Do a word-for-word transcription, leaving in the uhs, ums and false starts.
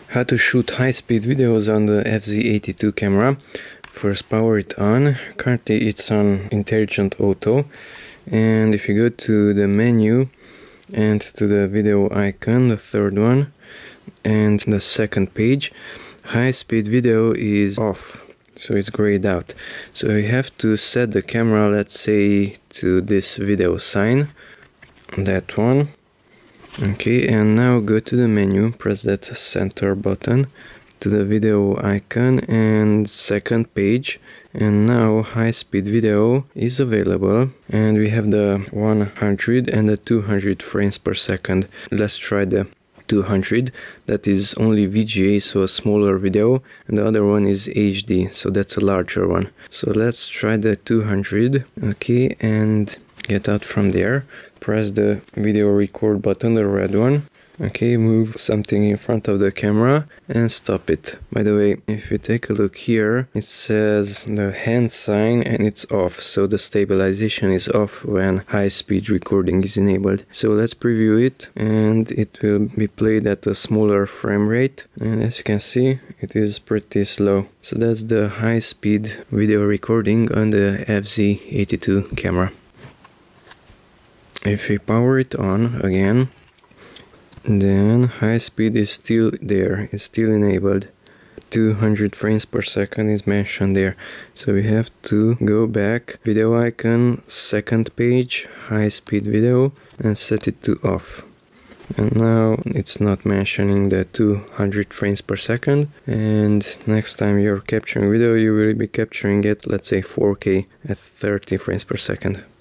How to shoot high-speed videos on the F Z eighty-two camera. First, power it on. Currently it's on intelligent auto, and if you go to the menu and to the video icon, the third one, and the second page, high-speed video is off, so it's grayed out. So you have to set the camera, let's say, to this video sign, that one. Okay, and now go to the menu, press that center button, to the video icon and second page, and now high speed video is available, and we have the one hundred and the two hundred frames per second. Let's try the two hundred, that is only V G A, so a smaller video, and the other one is H D, so that's a larger one. So let's try the two hundred. Okay, and get out from there, press the video record button, the red one. Okay, move something in front of the camera and stop it. By the way, if you take a look here, it says the hand sign and it's off, so the stabilization is off when high speed recording is enabled. So let's preview it, and it will be played at a smaller frame rate, and as you can see, it is pretty slow. So that's the high speed video recording on the F Z eighty-two camera. If we power it on again, then high speed is still there, it's still enabled. two hundred frames per second is mentioned there. So we have to go back, video icon, second page, high speed video, and set it to off. And now it's not mentioning the two hundred frames per second, and next time you're capturing video, you will be capturing it, let's say four K at thirty frames per second.